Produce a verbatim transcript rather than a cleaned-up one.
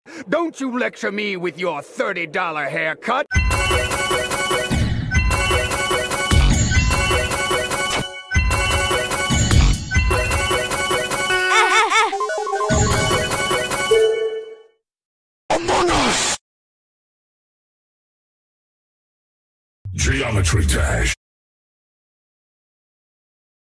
Don't you lecture me with your thirty dollar haircut! Among Us! Geometry Dash.